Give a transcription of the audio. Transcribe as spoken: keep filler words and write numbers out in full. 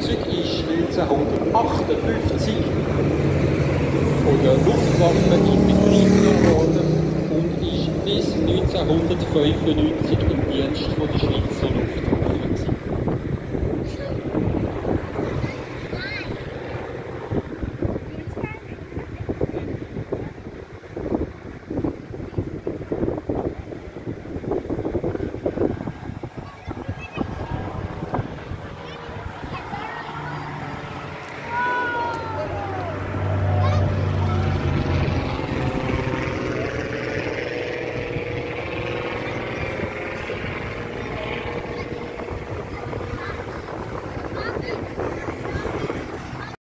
Flugzeug ist neunzehnhundertachtundfünfzig von der Luftwaffe in Betrieb genommen worden und ist bis neunzehnhundertfünfundneunzig im Dienst von der Schweizer Luftwaffe.